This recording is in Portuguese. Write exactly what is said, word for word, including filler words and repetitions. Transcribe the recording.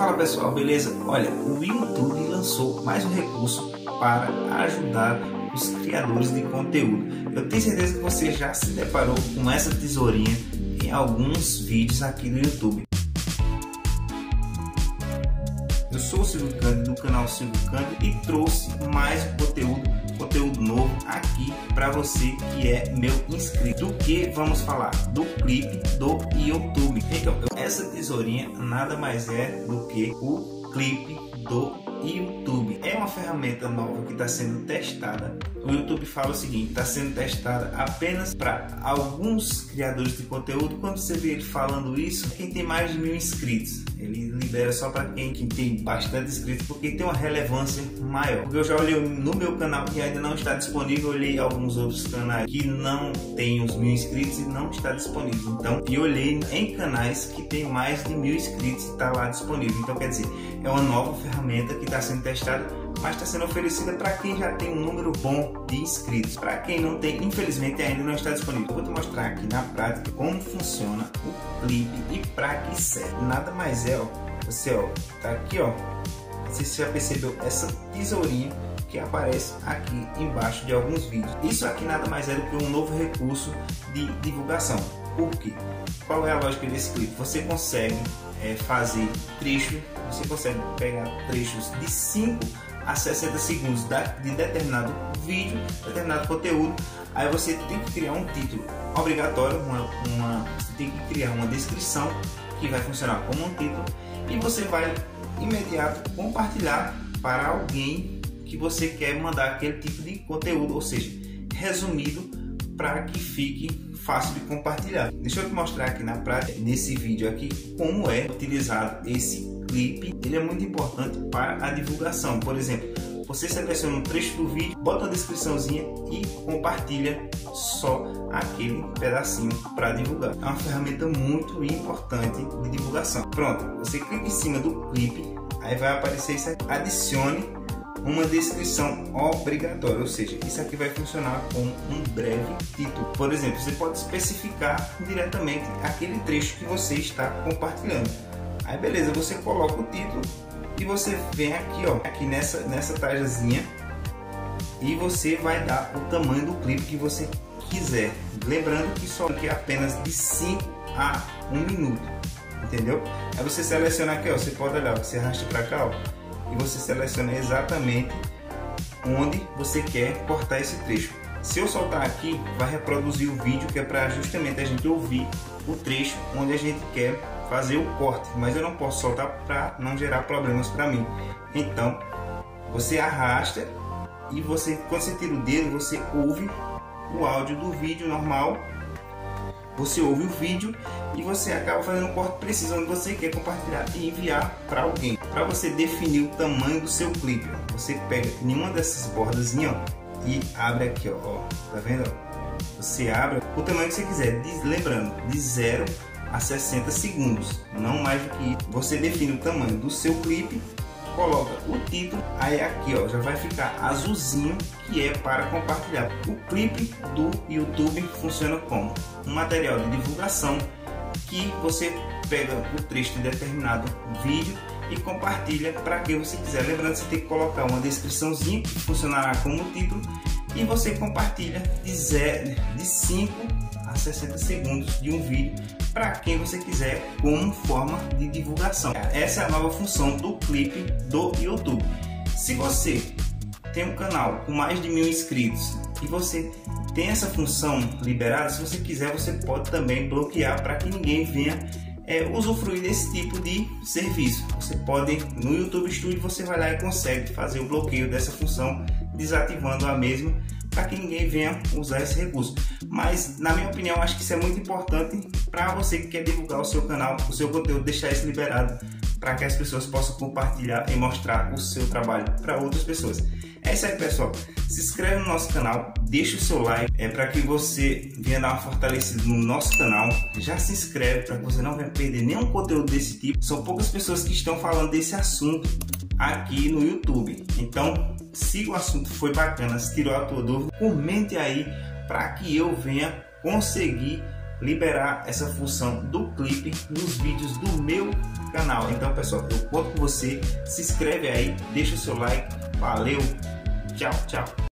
Fala pessoal, beleza? Olha, o YouTube lançou mais um recurso para ajudar os criadores de conteúdo. Eu tenho certeza que você já se deparou com essa tesourinha em alguns vídeos aqui no YouTube. Eu sou o Silvio Cândido do canal Silvio Cândido e trouxe mais um conteúdo, conteúdo novo aqui para você que é meu inscrito. Do que vamos falar? Do clipe do YouTube. Então, essa tesourinha nada mais é do que o clipe do YouTube. É uma ferramenta nova que está sendo testada. O YouTube fala o seguinte: está sendo testada apenas para alguns criadores de conteúdo. Quando você vê ele falando isso, quem tem mais de mil inscritos, ele libera só para quem, quem tem bastante inscritos, porque tem uma relevância maior. Porque eu já olhei no meu canal que ainda não está disponível, eu olhei alguns outros canais que não tem os mil inscritos e não está disponível. Então, e olhei em canais que tem mais de mil inscritos e está lá disponível. Então, quer dizer, é uma nova ferramenta que está sendo testada, mas está sendo oferecida para quem já tem um número bom de inscritos. Para quem não tem, infelizmente ainda não está disponível. Eu vou te mostrar aqui na prática como funciona o clipe e para que serve. Nada mais é, ó, você ó, tá aqui, ó. Não sei se você já percebeu essa tesourinha que aparece aqui embaixo de alguns vídeos. Isso aqui nada mais é do que um novo recurso de divulgação. Por quê? Qual é a lógica desse clipe? Você consegue é, fazer trecho, você consegue pegar trechos de cinco a sessenta segundos de determinado vídeo, determinado conteúdo. Aí você tem que criar um título obrigatório, uma, uma, você tem que criar uma descrição que vai funcionar como um título, e você vai imediato compartilhar para alguém que você quer mandar aquele tipo de conteúdo, ou seja, resumido, para que fique fácil de compartilhar. Deixa eu te mostrar aqui na prática, nesse vídeo aqui, como é utilizado esse clipe. Ele é muito importante para a divulgação. Por exemplo, você seleciona um trecho do vídeo, bota uma descriçãozinha e compartilha só aquele pedacinho para divulgar. É uma ferramenta muito importante de divulgação. Pronto, você clica em cima do clipe, aí vai aparecer isso aqui. Adicione uma descrição obrigatória, ou seja, isso aqui vai funcionar como um breve título. Por exemplo, você pode especificar diretamente aquele trecho que você está compartilhando. Aí beleza, você coloca o título e você vem aqui, ó, aqui nessa nessa tajazinha, e você vai dar o tamanho do clipe que você quiser. Lembrando que só que é apenas de cinco a um minuto, entendeu? Aí você seleciona aqui, ó, você pode olhar, você arrasta para cá, ó, e você seleciona exatamente onde você quer cortar esse trecho. Se eu soltar aqui, vai reproduzir o vídeo, que é para justamente a gente ouvir o trecho onde a gente quer fazer o corte, mas eu não posso soltar para não gerar problemas para mim. Então você arrasta e você, quando você tira o dedo, você ouve o áudio do vídeo normal, você ouve o vídeo e você acaba fazendo o corte preciso onde você quer compartilhar e enviar para alguém. Para você definir o tamanho do seu clipe, você pega nenhuma dessas bordazinhas, ó, e abre aqui, ó, ó, tá vendo? Você abre o tamanho que você quiser, lembrando, de zero a sessenta segundos, não mais do que isso. Você define o tamanho do seu clipe, coloca o título, aí aqui, ó, já vai ficar azulzinho, que é para compartilhar. O clipe do YouTube funciona como um material de divulgação que você pega o trecho de determinado vídeo e compartilha para quem você quiser. Lembrando, você tem que colocar uma descriçãozinha que funcionará como título, e você compartilha de zero, de cinco a sessenta segundos de um vídeo para quem você quiser, como forma de divulgação. Essa é a nova função do clipe do YouTube. Se você tem um canal com mais de mil inscritos e você tem essa função liberada, se você quiser, você pode também bloquear para que ninguém venha é, usufruir desse tipo de serviço. Você pode, no YouTube Studio, você vai lá e consegue fazer o bloqueio dessa função, desativando a mesma, para que ninguém venha usar esse recurso. Mas, na minha opinião, acho que isso é muito importante para você que quer divulgar o seu canal, o seu conteúdo, deixar isso liberado para que as pessoas possam compartilhar e mostrar o seu trabalho para outras pessoas. É isso aí, pessoal. Se inscreve no nosso canal, deixa o seu like, é para que você venha dar uma fortalecida no nosso canal. Já se inscreve para que você não venha perder nenhum conteúdo desse tipo. São poucas pessoas que estão falando desse assunto aqui no YouTube. Então, se o assunto foi bacana, se tirou a tua dúvida, comente aí para que eu venha conseguir liberar essa função do clipe nos vídeos do meu canal. Então, pessoal, eu conto com você. Se inscreve aí, deixa o seu like. Valeu, tchau, tchau.